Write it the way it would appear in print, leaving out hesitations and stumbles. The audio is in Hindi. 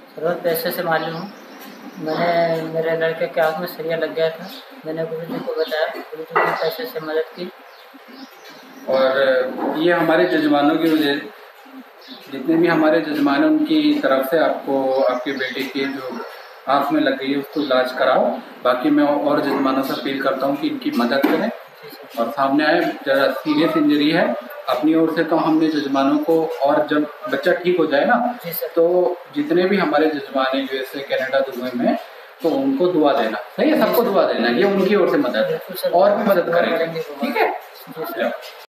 रोज पैसे से मालूम हूँ। मैंने मेरे लड़के के आँख में सरिया लग गया था। मैंने गुरुजी को बताया, गुरुजी ने पैसे से मदद की। और ये हमारे जजमानों की वजह, जितने भी हमारे जजमान हैं उनकी तरफ से आपको आपके बेटे की जो आँख में लग गई है उसको इलाज कराओ। बाकी मैं और जजमानों से अपील करता हूँ कि इनकी मदद करें और सामने आए। ज़रा सीरियस इंजरी है अपनी ओर से, तो हमने जजमानों को, और जब बच्चा ठीक हो जाए ना तो जितने भी हमारे जजमान हैं यूएसए, कनाडा, दुबई में, तो उनको दुआ देना। सही है, सबको दुआ देना, ये उनकी ओर से मदद है और भी मदद करेंगे। ठीक है।